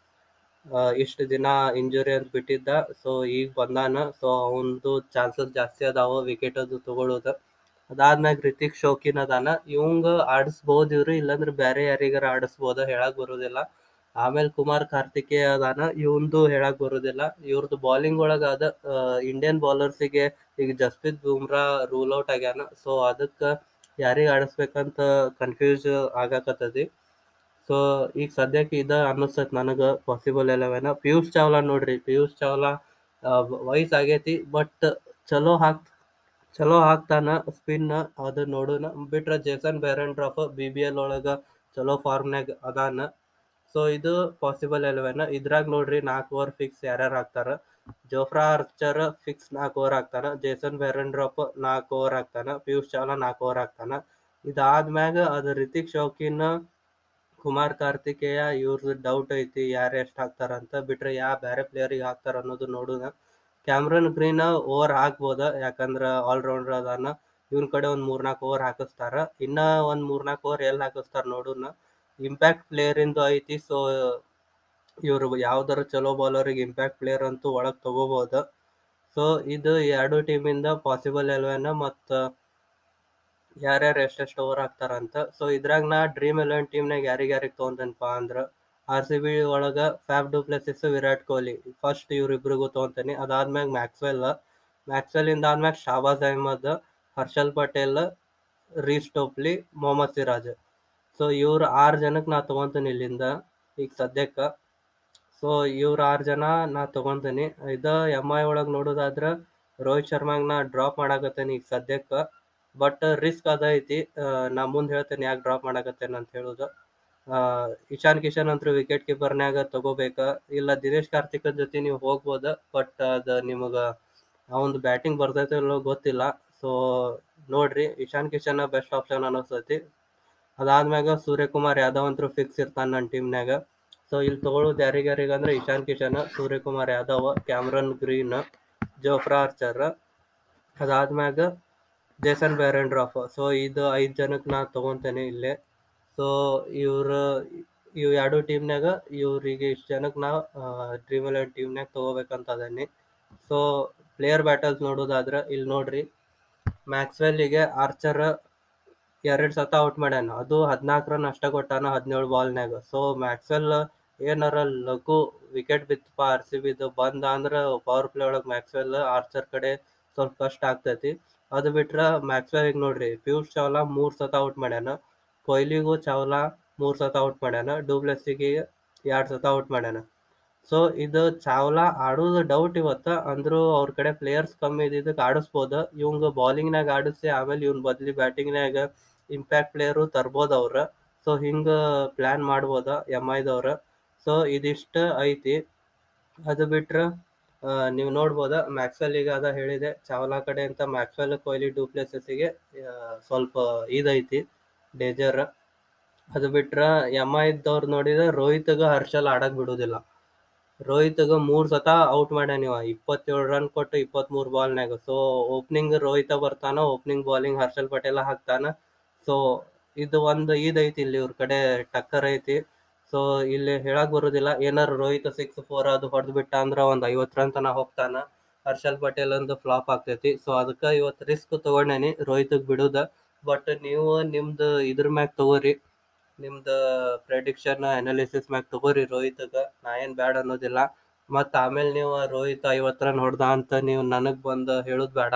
ಇಷ್ಟು ದಿನ ಇಂಜುರಿ ಅಂತ ಬಿಟ್ಟಿದ್ದ. ಸೊ ಈಗ ಬಂದಾನ. ಸೊ ಅವಂದು ಚಾನ್ಸಸ್ ಜಾಸ್ತಿ ಅದಾವ ವಿಕೆಟ್ ಅದು ತಗೊಳ್ಳೋದು. ಅದಾದ್ಮ್ಯಾಗ ರಿತಿಕ್ ಶೌಕಿನ್ ಅದಾನ. ಇವಂಗ ಆಡಿಸ್ಬೋದು ಇವ್ರು, ಇಲ್ಲಾಂದ್ರೆ ಬೇರೆ ಯಾರಿಗಾರ ಆಡಿಸ್ಬೋದ, ಹೇಳಕ್ ಬರೋದಿಲ್ಲ. ಆಮೇಲೆ ಕುಮಾರ್ ಕಾರ್ತಿಕೇಯ ಅದಾನ. ಇವಂದು ಹೇಳಕ್ ಬರೋದಿಲ್ಲ. ಇವ್ರದ್ದು ಬಾಲಿಂಗ್ ಒಳಗ ಅದ, ಇಂಡಿಯನ್ ಬೌಲರ್ಸಿಗೆ ಈಗ ಜಸ್ಪ್ರೀತ್ ಬುಮ್ರಾ ರೂಲ್ ಔಟ್ ಆಗ್ಯಾನ. ಸೊ ಅದಕ್ಕೆ ಯಾರಿಗೆ ಆಡಿಸ್ಬೇಕಂತ ಕನ್ಫ್ಯೂಸ್ ಆಗಾಕತ್ತದಿ. ಸೊ ಈಗ ಸದ್ಯಕ್ಕೆ ಇದ ಅನ್ನಿಸ್ತೈತಿ ನನಗೆ ಪಾಸಿಬಲ್ ಎಲೆವೆನ್. ಪಿಯೂಷ್ ಚಾವ್ಲಾ ನೋಡ್ರಿ, ಪಿಯೂಷ್ ಚಾವ್ಲಾ ವಯಸ್ಸು ಆಗೈತಿ, ಬಟ್ ಚಲೋ ಹಾಕ್ ಚಲೋ ಹಾಕ್ತಾನ ಸ್ಪಿನ್, ಅದು ನೋಡೋಣ. ಬಿಟ್ರೆ Jason Behrendorff B B L ಒಳಗ ಚಲೋ ಫಾರ್ಮ್ನಾಗ ಅದಾನ. ಸೊ ಇದು ಪಾಸಿಬಲ್ ಎಲೆವೆನ್. ಇದ್ರಾಗ ನೋಡ್ರಿ, ನಾಲ್ಕು ಓವರ್ ಫಿಕ್ಸ್ ಯಾರ್ಯಾರು ಹಾಕ್ತಾರ: ಜೋಫ್ರಾ ಆರ್ಚರ್ ಫಿಕ್ಸ್ ನಾಲ್ಕು ಓವರ್ ಹಾಕ್ತಾನ, ಜೇಸನ್ ಬೆಹ್ರೆನ್ಡ್ರೋಫ್ ನಾಲ್ಕು ಓವರ್ ಹಾಕ್ತಾನ, ಪಿಯೂಷ್ ಚಾವ್ಲಾ ನಾಲ್ಕು ಓವರ್ ಹಾಕ್ತಾನ. ಇದಾದ್ಮ್ಯಾಗ ಅದು ರಿತಿಕ್ ಶೌಕಿನ್, ಕುಮಾರ್ ಕಾರ್ತಿಕೇಯ ಇವ್ರದ್ದು ಡೌಟ್ ಐತಿ ಯಾರು ಎಷ್ಟು ಹಾಕ್ತಾರಂತ. ಬಿಟ್ರೆ ಯಾ ಬೇರೆ ಪ್ಲೇಯರಿಗೆ ಹಾಕ್ತಾರ ಅನ್ನೋದು ನೋಡೋಣ. ಕ್ಯಾಮ್ರನ್ ಗ್ರೀನ್ ಓವರ್ ಹಾಕ್ಬೋದ, ಯಾಕಂದ್ರ ಆಲ್ರೌಂಡರ್ ಅದಾನ. ಇವನ್ ಕಡೆ ಒಂದ್ ಮೂರ್ನಾಲ್ಕು ಓವರ್ ಹಾಕಿಸ್ತಾರ. ಇನ್ನ ಒಂದ್ ಮೂರ್ನಾಲ್ಕು ಓವರ್ ಎಲ್ಲಿ ಹಾಕಿಸ್ತಾರ ನೋಡೋಣ. ಇಂಪ್ಯಾಕ್ಟ್ ಪ್ಲೇಯರ್ ಇಂದು ಐತಿ. ಸೊ ಇವ್ರು ಯಾವ್ದಾರ ಚಲೋ ಬೌಲರಿಗೆ ಇಂಪ್ಯಾಕ್ಟ್ ಪ್ಲೇಯರ್ ಅಂತೂ ಒಳಗ್ ತಗೋಬಹುದು. ಸೊ ಇದು ಎರಡು ಟೀಮಿಂದ ಪಾಸಿಬಲ್ ಎಲೆವೆನ್ ಮತ್ತು ಯಾರ್ಯಾರು ಎಷ್ಟೆಷ್ಟು ಓವರ್ ಹಾಕ್ತಾರಂತ. ಸೊ ಇದ್ರಾಗ ನಾ ಡ್ರೀಮ್ ಎಲೆವೆನ್ ಟೀಮ್ನಾಗ ಯಾರಿಗೆ ಯಾರಿಗೆ ತೊಗೊಂತೇನಪ್ಪ ಅಂದ್ರೆ, ಆರ್ ಸಿ ಬಿ ಒಳಗ Faf du Plessis Virat Kohli first ಇವ್ರಿಬ್ರಿಗೂ ತೊಗೊಂತಾನೆ. ಅದಾದ್ಮ್ಯಾಗ ಮ್ಯಾಕ್ಸ್ವೆಲ್ ಮ್ಯಾಕ್ಸ್ವೆಲ್ ಇಂದ ಆದ್ಮ್ಯಾಗ Shahbaz Ahmed, Harshal Patel, Reece Topley, Mohammed Siraj. So ಇವ್ರ ಆರ್ ಜನಕ್ಕೆ ನಾ ತಗೊಂತೀನಿ ಇಲ್ಲಿಂದ ಈಗ ಸದ್ಯಕ್ಕ. ಸೊ ಇವ್ರ ಆರ್ ಜನ ನಾ ತಗೊಂತೀನಿ. ಇದ ಎಮ್ ಐ ಒಳಗ್ ನೋಡೋದಾದ್ರ ರೋಹಿತ್ ಶರ್ಮಾಗ್ ನಾ ಡ್ರಾಪ್ ಮಾಡಾಕತ್ತೇನಿ ಈಗ ಸದ್ಯಕ್ಕ. ಬಟ್ ರಿಸ್ಕ್ ಅದ ಐತಿ. ಆ, ನಾ ಮುಂದ್ ಹೇಳ್ತೇನೆ ಯಾಕೆ ಡ್ರಾಪ್ ಮಾಡಾಕತ್ತೇನೆ ಅಂತ ಹೇಳುದು. ಆ, ಇಶಾನ್ ಕಿಶನ್ ಅಂತೂ ವಿಕೆಟ್ ಕೀಪರ್ನ್ಯಾಗ ತಗೋಬೇಕ. ಇಲ್ಲ ದಿನೇಶ್ ಕಾರ್ತಿಕ್ ಜೊತೆ ನೀವು ಹೋಗ್ಬೋದ, ಬಟ್ ಅದ ನಿಮಗ ಅವಂದು ಬ್ಯಾಟಿಂಗ್ ಬರ್ತೈತೆ ಇಲ್ಲೋ ಗೊತ್ತಿಲ್ಲ. ಸೊ ನೋಡ್ರಿ, ಇಶಾನ್ ಕಿಶನ್ ಬೆಸ್ಟ್ ಆಪ್ಷನ್ ಅನಿಸ್ತೈತಿ. ಅದಾದ್ಮ್ಯಾಗ ಸೂರ್ಯಕುಮಾರ್ ಯಾದವ್ ಅಂತೂ ಫಿಕ್ಸ್ ಇರ್ತಾನ ನನ್ನ ಟೀಮ್ನ್ಯಾಗ. ಸೊ ಇಲ್ಲಿ ತಗೊಳ್ಳೋದು ಯಾರಿಗ್ಯಾರಿಗ ಅಂದ್ರೆ Ishan Kishan, Suryakumar Yadav, Cameron Green, Jofra Archer, ಅದಾದ್ಮ್ಯಾಗ ಜೇಸನ್ ಬೇರೆಂಡ್ರಾಫ್. ಸೊ ಇದು ಐದ್ ಜನಕ್ಕೆ ನಾ ತಗೊಂತೇನೆ ಇಲ್ಲೇ. ಸೊ ಇವ್ರ ಇವ್ ಎರಡು ಟೀಮ್ನಾಗ ಇವ್ರಿಗೆ ಇಷ್ಟು ಜನಕ್ಕೆ ನಾ ಡ್ರೀಮ್ ಎಲೆವೆನ್ ಟೀಮ್ನಾಗ ತಗೋಬೇಕಂತ ಅದೇನಿ. ಸೊ ಪ್ಲೇಯರ್ ಬ್ಯಾಟಲ್ಸ್ ನೋಡೋದಾದ್ರ ಇಲ್ಲಿ ನೋಡ್ರಿ, ಮ್ಯಾಕ್ಸ್ವೆಲ್ಗೆ ಆರ್ಚರ್ ಎರಡ್ ಸತ ಔಟ್ ಮಾಡ್ಯಾನ, ಅದು ಹದಿನಾಲ್ಕು ರನ್ ಅಷ್ಟ ಕೊಟ್ಟಾನ ಹದಿನೇಳು ಬಾಲ್ನಾಗ. ಸೊ ಮ್ಯಾಕ್ಸ್ವೆಲ್ ಏನಾರ ಲಘು ವಿಕೆಟ್ ಬಿತ್ತಪ್ಪ ಆರ್ ಸಿ ಬಿದು ಬಂದ ಅಂದ್ರ ಪವರ್ ಪ್ಲೇ ಒಳಗ್ ಮ್ಯಾಕ್ಸ್ವೆಲ್ ಆರ್ಚರ್ ಕಡೆ ಸ್ವಲ್ಪ ಕಷ್ಟ ಆಗ್ತೈತಿ. ಅದು ಬಿಟ್ರ ಮ್ಯಾಕ್ಸ್ವೆಲ್ ಈಗ ನೋಡ್ರಿ, ಪಿಯೂಷ್ ಚಾವ್ಲಾ ಮೂರ್ ಸತ ಔಟ್ ಮಾಡ್ಯಾನ, ಕೊಹ್ಲಿಗೂ ಚಾವ್ಲಾ ಮೂರ್ ಸತ ಔಟ್ ಮಾಡ್ಯಾನ, ಡೂಪ್ಲೆಸ್ಸಿಗೆ ಎರಡ್ ಸತ ಔಟ್ ಮಾಡ್ಯಾನ. ಸೊ ಇದು ಚಾವ್ಲಾ ಆಡೋದು ಡೌಟ್ ಇವತ್ತ, ಅಂದ್ರೂ ಅವ್ರ ಕಡೆ ಪ್ಲೇಯರ್ಸ್ ಕಮ್ಮಿ ಇದ್ದಿದ್ದಕ್ಕೆ ಆಡಿಸ್ಬೋದ. ಇವಂಗ ಬೌಲಿಂಗ್ನಾಗ ಆಡಿಸಿ ಆಮೇಲೆ ಇವ್ನ ಬದ್ಲಿ ಬ್ಯಾಟಿಂಗ್ನಾಗ ಇಂಪ್ಯಾಕ್ಟ್ ಪ್ಲೇಯರು ತರ್ಬೋದ ಅವ್ರ. ಸೊ ಹಿಂಗ ಪ್ಲಾನ್ ಮಾಡ್ಬೋದ ಎಮ್ ಐದವ್ರ. ಸೊ ಇದಿಷ್ಟ ಐತಿ. ಅದು ಬಿಟ್ರ ನೀವು ನೋಡ್ಬೋದ ಮ್ಯಾಕ್ಸ್ವೆಲ್ ಈಗ ಅದ ಹೇಳಿದೆ, ಚಾವ್ಲಾ ಕಡೆ ಅಂತ ಮ್ಯಾಕ್ಸ್ವೆಲ್, ಕೊಹ್ಲಿ, ಡೂಪ್ಲೆಸಸ್ಗೆ ಸ್ವಲ್ಪ ಇದೈತಿ ಡೇಂಜರ್. ಅದು ಬಿಟ್ರ ಎಮ್ ಐದವ್ರು ನೋಡಿದ್ರೆ ರೋಹಿತ್ಗ ಹರ್ಷಲ್ ಆಡಕ್ ಬಿಡುದಿಲ್ಲ. ರೋಹಿತ್ಗ ಮೂರ್ ಸತ ಔಟ್ ಮಾಡ್ಯಾನ ಇವ, ಇಪ್ಪತ್ತೇಳು ರನ್ ಕೊಟ್ಟು ಇಪ್ಪತ್ಮೂರು ಬಾಲ್ನಾಗ. ಸೊ ಓಪನಿಂಗ್ ರೋಹಿತ ಬರ್ತಾನ, ಓಪನಿಂಗ್ ಬಾಲಿಂಗ್ ಹರ್ಷಲ್ ಪಟೇಲ ಹಾಕ್ತಾನ. ಸೊ ಇದು ಒಂದು ಇದೈತಿ ಇಲ್ಲಿ ಇವ್ರ ಕಡೆ ಟಕ್ಕರ್ ಐತಿ. ಸೊ ಇಲ್ಲಿ ಹೇಳಕ್ ಬರುದಿಲ್ಲ, ಏನಾರ ರೋಹಿತ್ ಸಿಕ್ಸ್ ಫೋರ್ ಅದು ಹೊಡೆದ್ ಬಿಟ್ಟ ಅಂದ್ರ ಒಂದ್ ಐವತ್ ರನ್ ತನ ಹೋಗ್ತಾನ. ಹರ್ಷಲ್ ಪಟೇಲ್ ಒಂದು ಫ್ಲಾಪ್ ಆಗ್ತೈತಿ. ಸೊ ಅದಕ್ಕ ಇವತ್ ರಿಸ್ಕ್ ತಗೊಂಡೇನಿ ರೋಹಿತ್ಗ್ ಬಿಡುದ. ಬಟ್ ನೀವು ನಿಮ್ದು ಇದ್ರ ಮ್ಯಾಗ ತಗೋರಿ, ನಿಮ್ದ ಪ್ರೆಡಿಕ್ಷನ್ ಅನಾಲಿಸಿಸ್ ಮ್ಯಾಗ ತಗೋರಿ ರೋಹಿತ್ಗ. ನಾ ಏನ್ ಬ್ಯಾಡ್ ಅನ್ನೋದಿಲ್ಲ. ಮತ್ ಆಮೇಲೆ ನೀವು ರೋಹಿತ್ ಐವತ್ ರನ್ ಹೊಡ್ದ ಅಂತ ನೀವು ನನಗ್ ಬಂದ್ ಹೇಳುದ್ ಬೇಡ,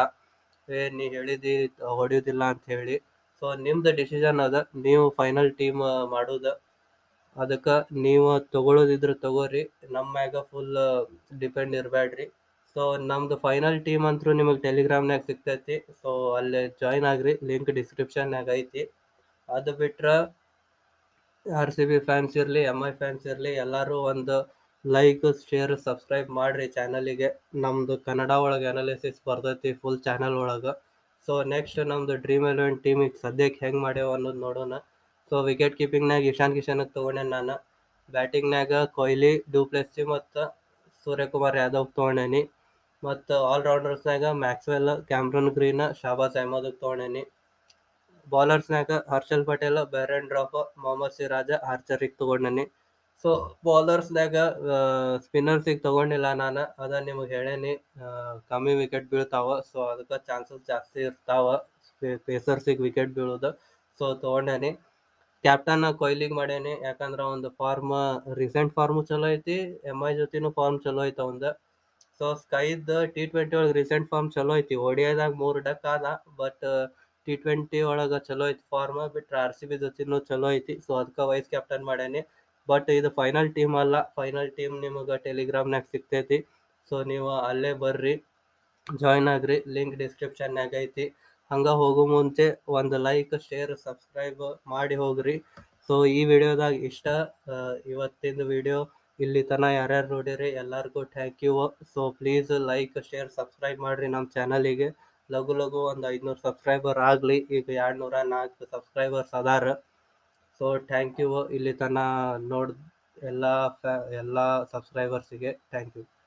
ಏ ನೀ ಹೇಳಿದಿ ಹೊಡಿಯೋದಿಲ್ಲ ಅಂತ ಹೇಳಿ. ಸೊ ನಿಮ್ದು ಡಿಸಿಷನ್ ಅದ, ನೀವು ಫೈನಲ್ ಟೀಮ್ ಮಾಡುದ. ಅದಕ್ಕ ನೀವು ತಗೊಳ್ಳೋದಿದ್ರ ತಗೋರಿ, ನಮ್ಮ ಮ್ಯಾಗ ಫುಲ್ ಡಿಪೆಂಡ್ ಇರಬೇಡ್ರಿ. ಸೊ ನಮ್ದು ಫೈನಲ್ ಟೀಮ್ ಅಂತೂ ನಿಮಗೆ ಟೆಲಿಗ್ರಾಮ್ನಾಗ ಸಿಗ್ತೈತಿ. ಸೊ ಅಲ್ಲೇ ಜಾಯ್ನ್ ಆಗ್ರಿ, ಲಿಂಕ್ ಡಿಸ್ಕ್ರಿಪ್ಷನ್ಯಾಗ ಐತಿ. ಅದು ಬಿಟ್ರ ಆರ್ ಸಿ ಬಿ ಫ್ಯಾನ್ಸ್ ಇರ್ಲಿ, ಎಮ್ ಐ ಫ್ಯಾನ್ಸ್ ಇರ್ಲಿ, ಎಲ್ಲಾರು ಒಂದು ಲೈಕ್, ಶೇರ್, ಸಬ್ಸ್ಕ್ರೈಬ್ ಮಾಡ್ರಿ ಚಾನಲಿಗೆ. ನಮ್ದು ಕನ್ನಡ ಒಳಗೆ ಅನಾಲಿಸಿಸ್ ಬರ್ತೈತಿ ಫುಲ್ ಚಾನಲ್ ಒಳಗ. ಸೊ ನೆಕ್ಸ್ಟ್ ನಮ್ದು ಡ್ರೀಮ್ ಎಲೆವೆನ್ ಟೀಮ್ ಈಗ ಸದ್ಯಕ್ಕೆ ಹೆಂಗ್ ಮಾಡ್ಯಾವ ಅನ್ನೋದು ನೋಡೋಣ. ಸೊ ವಿಕೆಟ್ ಕೀಪಿಂಗ್ನಾಗ ಇಶಾನ್ ಕಿಶನ್ ತಗೊಂಡೇನಿ ನಾನು. ಬ್ಯಾಟಿಂಗ್ನಾಗ ಕೊಹ್ಲಿ, ಡೂಪ್ಲೆಸ್ಸಿ ಮತ್ತು ಸೂರ್ಯಕುಮಾರ್ ಯಾದವ್ ತಗೊಂಡೇನಿ. ಮತ್ತು ಆಲ್ರೌಂಡರ್ಸ್ನಾಗ Maxwell, Cameron Green, Shahbaz Ahmed ತಗೊಂಡೇನಿ. ಬೌಲರ್ಸ್ನಾಗ ಹರ್ಷಲ್ ಪಟೇಲ್, ಬೇರೆಂಡ್ರಾಫ್, ಮೊಹಮ್ಮದ್ ಸಿರಾಜ್, ಆರ್ಚರಿಗೆ ತಗೊಂಡೇನಿ. ಸೊ ಬೌಲರ್ಸ್ನಾಗ ಸ್ಪಿನ್ನರ್ಸಿಗೆ ತಗೊಂಡಿಲ್ಲ ನಾನು, ಅದ ನಿಮಗೆ ಹೇಳೇನಿ, ಕಮ್ಮಿ ವಿಕೆಟ್ ಬೀಳ್ತಾವ. ಸೊ ಅದಕ್ಕೆ ಚಾನ್ಸಸ್ ಜಾಸ್ತಿ ಇರ್ತಾವ ಪೇಸರ್ಸಿಗೆ ವಿಕೆಟ್ ಬೀಳೋದು. ಸೊ ತಗೊಂಡೇನಿ. ಕ್ಯಾಪ್ಟನ್ ಕೊಹ್ಲಿಗೆ ಮಾಡೇನಿ, ಯಾಕಂದ್ರೆ ಒಂದು ಫಾರ್ಮ್ ರೀಸೆಂಟ್ ಫಾರ್ಮು ಚಲೋ ಐತಿ, ಎಮ್ ಐ ಜೊತೆನೂ ಫಾರ್ಮ್ ಚಲೋ ಐತಿ ಅವಂದು. ಸೊ ಸ್ಕೈದ್ ಟಿ ಟ್ವೆಂಟಿ ಒಳಗೆ ರೀಸೆಂಟ್ ಫಾರ್ಮ್ ಚಲೋ ಐತಿ, ಓಡಿಐದಾಗ ಮೂರು ಡಕ್ ಆದ, ಬಟ್ ಟಿ ಟ್ವೆಂಟಿ ಒಳಗೆ ಚಲೋ ಐತಿ ಫಾರ್ಮ್. ಬಿಟ್ರೆ ಆರ್ ಸಿ ಬಿ ಜೊತೆನೂ ಚಲೋ ಐತಿ. ಸೊ ಅದಕ್ಕೆ ವೈಸ್ ಕ್ಯಾಪ್ಟನ್ ಮಾಡೇನಿ. ಬಟ್ ಇದು ಫೈನಲ್ ಟೀಮ್ ಅಲ್ಲ, ಫೈನಲ್ ಟೀಮ್ ನಿಮಗೆ ಟೆಲಿಗ್ರಾಮ್ನಾಗ ಸಿಗ್ತೈತಿ. ಸೊ ನೀವು ಅಲ್ಲೇ ಬರ್ರಿ, ಜಾಯ್ನ್ ಆಗ್ರಿ, ಲಿಂಕ್ ಡಿಸ್ಕ್ರಿಪ್ಷನ್ಯಾಗ ಐತಿ. ಹಂಗ ಹೋಗೋ ಮುಂಚೆ ಒಂದು ಲೈಕ್, ಶೇರ್, ಸಬ್ಸ್ಕ್ರೈಬ್ ಮಾಡಿ ಹೋಗ್ರಿ. ಸೊ ಈ ವಿಡಿಯೋದಾಗ ಇಷ್ಟ. ಇವತ್ತಿನ ವಿಡಿಯೋ ಇಲ್ಲಿ ತನ ಯಾರ್ಯಾರು ನೋಡಿರಿ ಎಲ್ಲರಿಗೂ thank you. So please like, share, subscribe ಮಾಡ್ರಿ ನಮ್ಮ ಚಾನಲಿಗೆ. ಲಘು ಲಘು ಒಂದು ಐದುನೂರು ಸಬ್ಸ್ಕ್ರೈಬರ್ ಆಗಲಿ. ಈಗ ಎರಡು ನೂರ ನಾಲ್ಕು ಸಬ್ಸ್ಕ್ರೈಬರ್ಸ್ ಅದಾರ. ಸೊ ಥ್ಯಾಂಕ್ ಯು ಇಲ್ಲಿ ತನ ನೋಡ್ ಎಲ್ಲ ಫ್ಯಾ ಎಲ್ಲ ಸಬ್ಸ್ಕ್ರೈಬರ್ಸಿಗೆ ಥ್ಯಾಂಕ್ ಯು.